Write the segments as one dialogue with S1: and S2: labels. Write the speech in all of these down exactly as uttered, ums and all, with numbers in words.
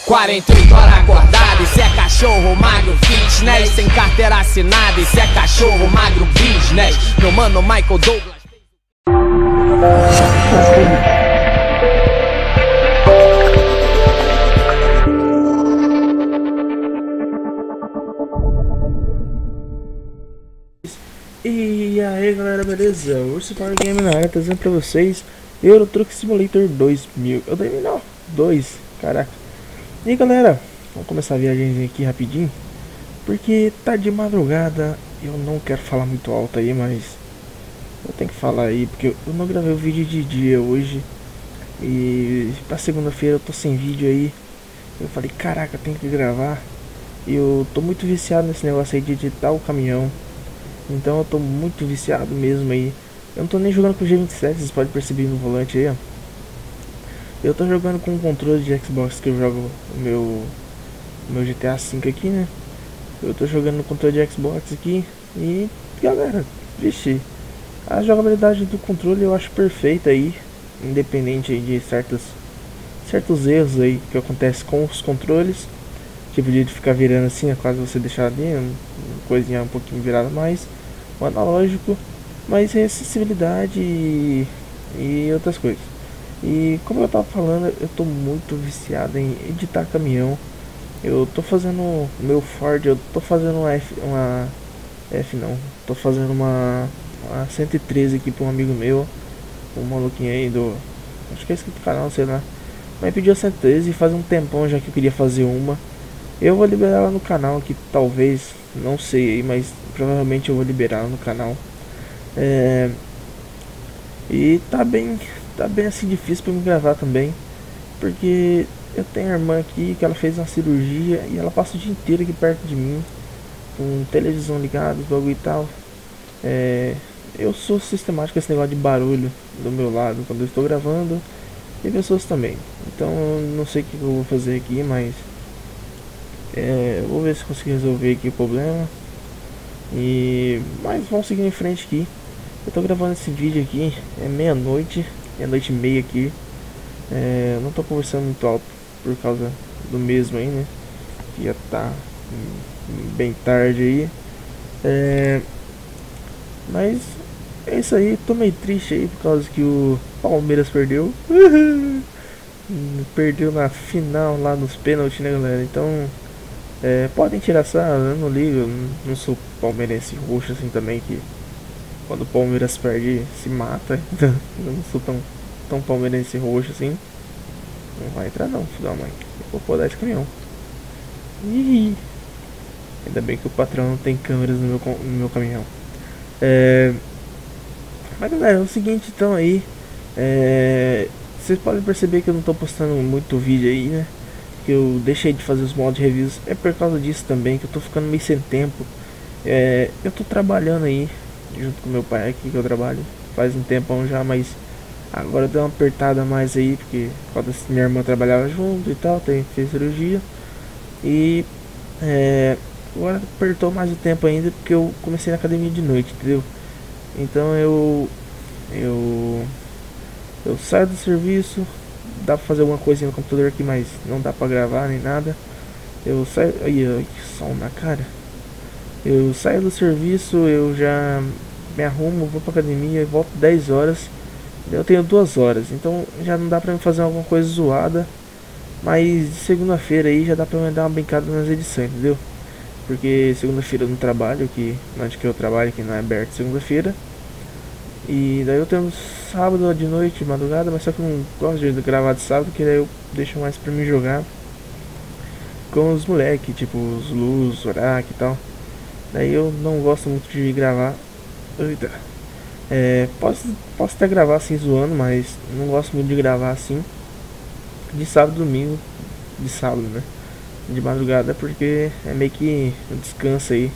S1: quarenta e oito horas acordado, isso é cachorro magro fitness, sem carteira assinada, isso é cachorro magro business. Meu mano Michael Douglas.
S2: E aí galera, beleza? Urso Power Game na área, trazendo pra vocês Euro Truck Simulator dois mil. Eu dei não, dois, caraca. E aí galera, vamos começar a viagem aqui rapidinho, porque tá de madrugada. Eu não quero falar muito alto aí, mas eu tenho que falar aí, porque eu não gravei o vídeo de dia hoje. E pra segunda-feira eu tô sem vídeo aí. Eu falei, caraca, tem que gravar. E eu tô muito viciado nesse negócio aí de editar o caminhão. Então eu tô muito viciado mesmo aí. Eu não tô nem jogando com o G vinte e sete, vocês podem perceber no volante aí, ó. Eu tô jogando com o controle de Xbox, que eu jogo o meu, o meu G T A cinco aqui, né. Eu tô jogando no controle de Xbox aqui. E galera, vixe, a jogabilidade do controle eu acho perfeita aí, independente aí de certos, certos erros aí que acontecem com os controles. Tipo de ficar virando assim, é quase você deixar ali, uma coisinha um pouquinho virada mais, o analógico, mas é acessibilidade e, e outras coisas. E como eu tava falando, eu tô muito viciado em editar caminhão. Eu tô fazendo o meu Ford, eu tô fazendo uma F, uma F não, tô fazendo uma, uma cento e treze aqui pra um amigo meu, um maluquinho aí do, acho que é inscrito do canal, sei lá, mas pediu a cento e treze e faz um tempão já que eu queria fazer uma. Eu vou liberar ela no canal aqui, talvez, não sei, mas provavelmente eu vou liberar ela no canal. É... E tá bem, tá bem assim difícil pra me gravar também, porque eu tenho a irmã aqui que ela fez uma cirurgia e ela passa o dia inteiro aqui perto de mim, com televisão ligada, bagulho e tal. É... Eu sou sistemático com esse negócio de barulho do meu lado quando eu estou gravando, e pessoas também. Então não sei o que eu vou fazer aqui, mas É, vou ver se consigo resolver aqui o problema. E mas vamos seguir em frente aqui. Eu tô gravando esse vídeo aqui, é meia-noite, meia-noite e meia aqui. É, não tô conversando muito alto por causa do mesmo aí, né? Que já tá bem tarde aí. É, mas é isso aí, tô meio triste aí por causa que o Palmeiras perdeu. Perdeu na final lá nos pênaltis, né galera? Então É, podem tirar essa, eu não ligo, eu não sou palmeirense roxo assim também, que quando o Palmeiras perde se mata. Eu não sou tão, tão palmeirense roxo assim. Não vai entrar não, filho da mãe. Eu vou podar esse caminhão. Ih, ainda bem que o patrão não tem câmeras no meu, no meu caminhão. É, mas galera, é o seguinte então aí, é, vocês podem perceber que eu não tô postando muito vídeo aí, né? Que eu deixei de fazer os modos reviews é por causa disso também, que eu tô ficando meio sem tempo. É, eu tô trabalhando aí junto com meu pai aqui, que eu trabalho faz um tempão já, mas agora deu uma apertada mais aí, porque quando minha irmã trabalhava junto e tal, tem, fez cirurgia. E é, agora apertou mais o tempo ainda, porque eu comecei na academia de noite, entendeu? Então eu eu eu saio do serviço, dá pra fazer alguma coisinha no computador aqui, mas não dá pra gravar nem nada. Eu saio, aí, ó, que sol na cara. Eu saio do serviço, eu já me arrumo, vou pra academia e volto dez horas. Eu tenho duas horas, então já não dá pra me fazer alguma coisa zoada. Mas segunda-feira aí já dá pra me dar uma brincada nas edições, entendeu? Porque segunda-feira eu não trabalho, que onde que eu trabalho, que não é aberto segunda-feira. E daí eu tenho sábado de noite, madrugada, mas só que eu não gosto de gravar de sábado, que daí eu deixo mais pra me jogar com os moleques, tipo os Luz, Orak e tal. Daí eu não gosto muito de gravar. Eita. É, posso, posso até gravar assim zoando, mas não gosto muito de gravar assim de sábado e domingo, de sábado, né? De madrugada, porque é meio que um descanso aí,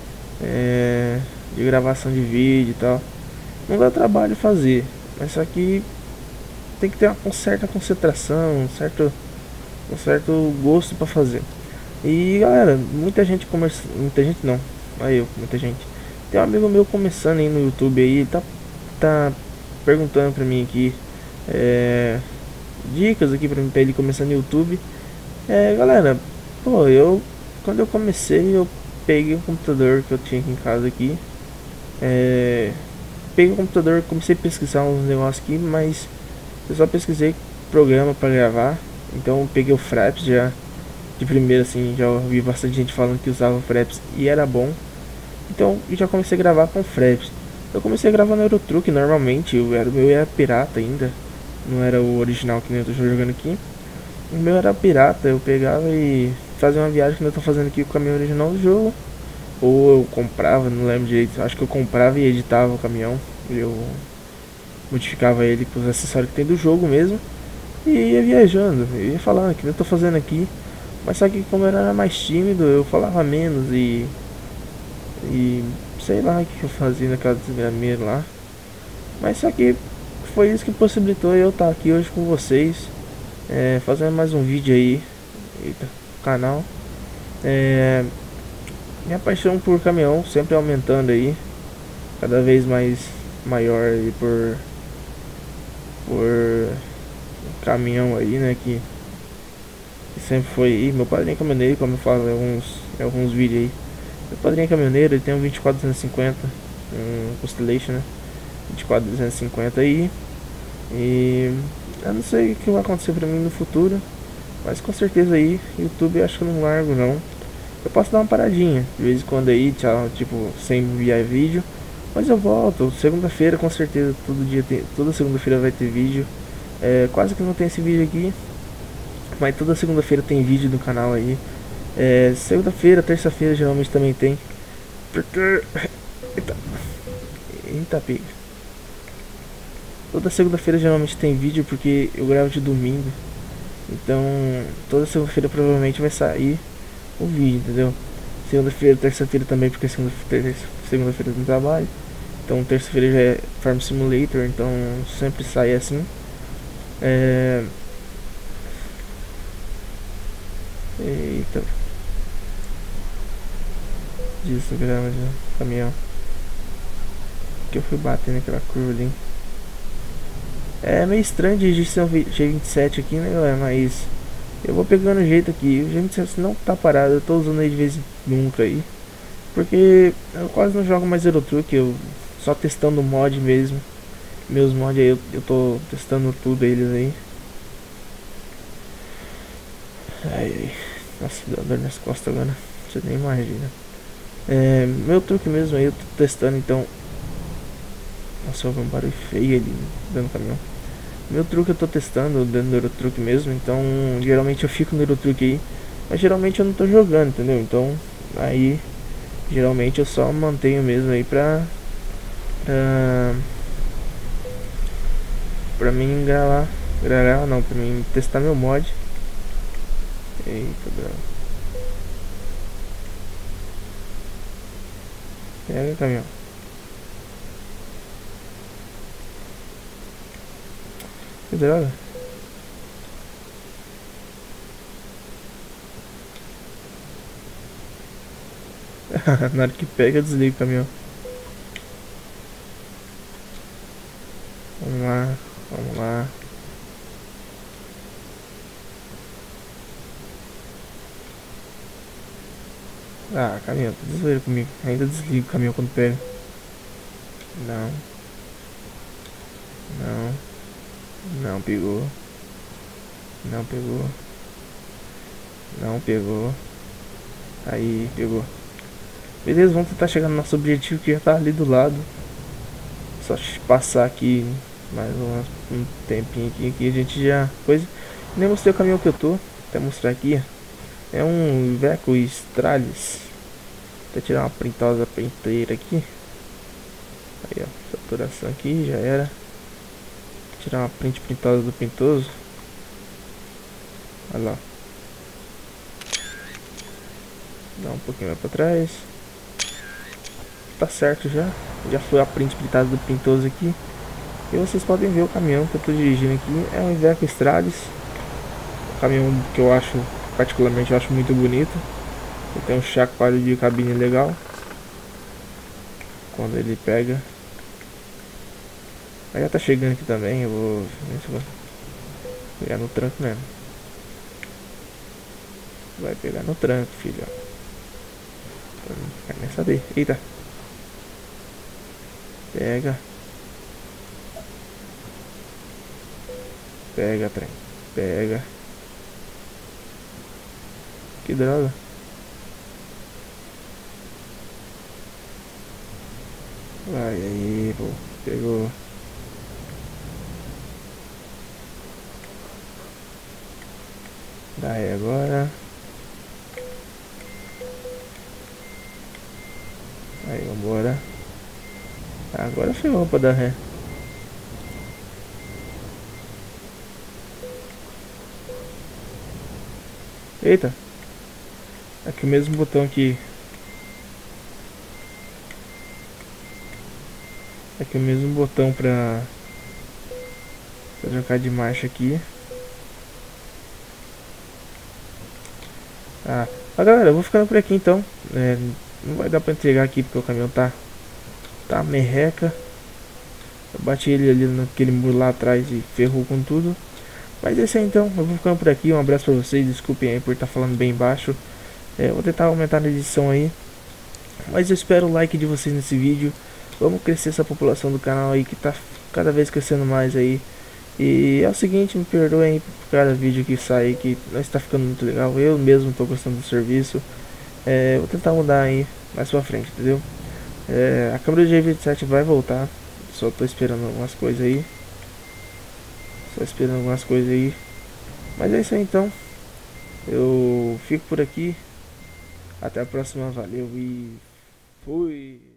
S2: é, de gravação de vídeo e tal. Não dá trabalho fazer, mas só que tem que ter uma certa concentração, um certo, um certo gosto pra fazer. E galera, muita gente começa, muita gente não, aí eu, muita gente. Tem um amigo meu começando aí no YouTube aí, ele tá, tá perguntando pra mim aqui, é, dicas aqui pra, mim, pra ele começar no YouTube. É, galera, pô, eu quando eu comecei eu peguei um computador que eu tinha aqui em casa aqui. É, peguei o computador, comecei a pesquisar uns negócios aqui, mas eu só pesquisei programa para gravar. Então eu peguei o Fraps já de primeira, assim, já ouvi bastante gente falando que usava o Fraps e era bom. Então eu já comecei a gravar com o Fraps. Eu comecei a gravar no Eurotruck normalmente, eu era, o meu era pirata ainda, não era o original que nem eu tô jogando aqui. O meu era pirata, eu pegava e fazia uma viagem que eu tô fazendo aqui com o caminhão original do jogo. Ou eu comprava, não lembro direito, acho que eu comprava e editava o caminhão. Eu modificava ele com os acessórios que tem do jogo mesmo. E ia viajando, eu ia falando que eu tô fazendo aqui. Mas só que como eu era mais tímido, eu falava menos e... E sei lá o que eu fazia naquela desgrameira lá. Mas só que foi isso que possibilitou eu estar aqui hoje com vocês. É, fazendo mais um vídeo aí. Eita, canal. É, minha paixão por caminhão sempre aumentando aí. Cada vez mais maior aí por... Por... caminhão aí, né, que, que sempre foi aí. Meu padrinho é caminhoneiro, como eu falo em alguns, em alguns vídeos aí. Meu padrinho é caminhoneiro, ele tem um vinte e quatro duzentos e cinquenta, um Constellation, né, vinte e quatro duzentos e cinquenta aí. E eu não sei o que vai acontecer pra mim no futuro, mas com certeza aí, YouTube eu acho que eu não largo não. Eu posso dar uma paradinha de vez em quando aí, tchau, tipo, sem enviar vídeo. Mas eu volto, segunda-feira com certeza, todo dia tem, toda segunda-feira vai ter vídeo. É, quase que não tem esse vídeo aqui, mas toda segunda-feira tem vídeo no canal aí. É, segunda-feira, terça-feira geralmente também tem. Porque... Eita, Eita pega. Toda segunda-feira geralmente tem vídeo porque eu gravo de domingo. Então toda segunda-feira provavelmente vai sair o vídeo, entendeu? Segunda-feira, terça-feira também, porque segunda-feira segunda-feira tem trabalho. Então terça-feira já é Farm Simulator, então sempre sai assim. É... Eita. Disso, grama de caminhão. Que eu fui bater naquela curva ali. É meio estranho dirigir ser um G vinte e sete aqui, né, galera? Mas eu vou pegando o jeito aqui. O G vinte e sete não tá parado, eu tô usando ele de vez em nunca aí. Porque eu quase não jogo mais Eurotruck, eu só testando o mod mesmo. Meus mods aí, eu, eu tô testando tudo eles aí. Ai, ai. Nossa, deu dor nas costas agora. Você nem imagina. É, meu truque mesmo aí, eu tô testando então. Nossa, eu vi um barulho feio ali dentro do caminhão. Meu truque eu tô testando dentro do Eurotruck mesmo. Então, geralmente eu fico no Eurotruck aí. Mas geralmente eu não tô jogando, entendeu? Então, aí, geralmente eu só mantenho mesmo aí pra... Pra, pra mim gravar. Gravar não, pra mim testar meu mod. Eita, droga. Pega, caminhão. Que droga. Na hora que pega, desliga o caminhão. Vamos lá, vamos lá. Ah, caminhão, tá desligando comigo. Ainda desliga o caminhão quando pega. Não. Não. Não pegou. Não pegou. Não pegou. Aí, pegou. Beleza, vamos tentar chegar no nosso objetivo que já tá ali do lado. Só passar aqui mais um, um tempinho aqui que a gente já... Coisa. Nem mostrei o caminhão que eu tô. Até mostrar aqui. É um Iveco Stralis. Vou tirar uma printosa inteira aqui. Aí, ó, saturação aqui, já era. Vou tirar uma print printosa do pintoso. Olha lá. Dá um pouquinho mais pra trás. Tá certo já. Já foi a print printada do pintoso aqui. E vocês podem ver o caminhão que eu tô dirigindo aqui. É um Iveco Stralis. Um caminhão que eu acho, particularmente, eu acho muito bonito. Ele tem um chacoalho de cabine legal. Quando ele pega. Aí já tá chegando aqui também. Eu vou, vou pegar no tranco mesmo. Vai pegar no tranco, filho. Não quero nem saber. Eita. Pega. Pega, trem. Pega. Que droga. Vai aí, pô. Pegou. Daí agora. Aí, vambora. Agora ferrou pra dar ré. Eita. Aqui o mesmo botão que... Aqui o mesmo botão pra... Pra trocar de marcha aqui. Ah, ah galera, eu vou ficando por aqui então. É, não vai dar pra entregar aqui porque o caminhão tá... Tá merreca. Eu bati ele ali naquele muro lá atrás e ferrou com tudo. Mas é isso aí então, eu vou ficando por aqui. Um abraço pra vocês, desculpem aí por estar falando bem baixo. É, vou tentar aumentar na edição aí. Mas eu espero o like de vocês nesse vídeo. Vamos crescer essa população do canal aí que tá cada vez crescendo mais aí. E é o seguinte, me perdoem por cada vídeo que sai que não está ficando muito legal. Eu mesmo tô gostando do serviço. É, vou tentar mudar aí mais pra frente, entendeu? É, a câmera do G vinte e sete vai voltar. Só tô esperando algumas coisas aí. Só esperando algumas coisas aí. Mas é isso aí então. Eu fico por aqui. Até a próxima. Valeu e fui.